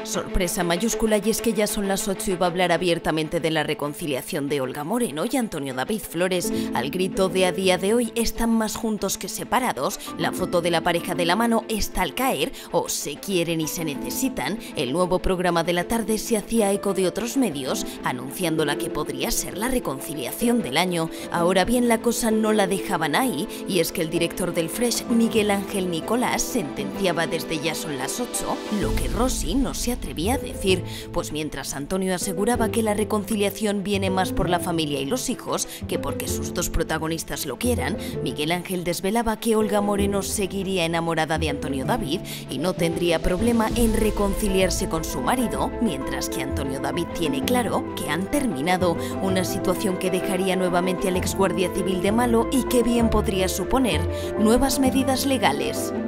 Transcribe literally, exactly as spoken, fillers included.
Sorpresa mayúscula, y es que ya son las ocho y va a hablar abiertamente de la reconciliación de Olga Moreno y Antonio David Flores. Al grito de a día de hoy están más juntos que separados, la foto de la pareja de la mano está al caer, o se quieren y se necesitan. El nuevo programa de la tarde se hacía eco de otros medios, anunciando la que podría ser la reconciliación del año. Ahora bien, la cosa no la dejaban ahí, y es que el director del Fresh, Miguel Ángel Nicolás, sentenciaba desde ya son las ocho, lo que Rossi no se atrevía a decir, pues mientras Antonio aseguraba que la reconciliación viene más por la familia y los hijos que porque sus dos protagonistas lo quieran, Miguel Ángel desvelaba que Olga Moreno seguiría enamorada de Antonio David y no tendría problema en reconciliarse con su marido, mientras que Antonio David tiene claro que han terminado, una situación que dejaría nuevamente al ex guardia civil de malo y que bien podría suponer nuevas medidas legales.